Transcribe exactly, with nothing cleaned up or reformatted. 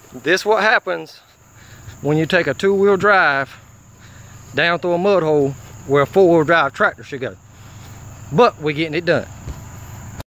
This what happens when you take a two-wheel drive down through a mud hole where a four-wheel drive tractor should go. But we're getting it done.